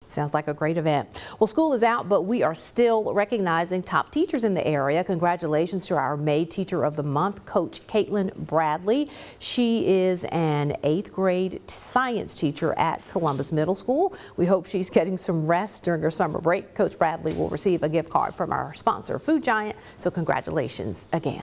Sounds like a great event. Well, school is out, but we are still recognizing top teachers in the area. Congratulations to our May Teacher of the Month, Coach Kaitlin Bradley. She is an 8th grade science teacher at Columbus Middle School. We hope she's getting some rest during her summer break. Coach Bradley will receive a gift card from our sponsor, Food Giant. So congratulations again.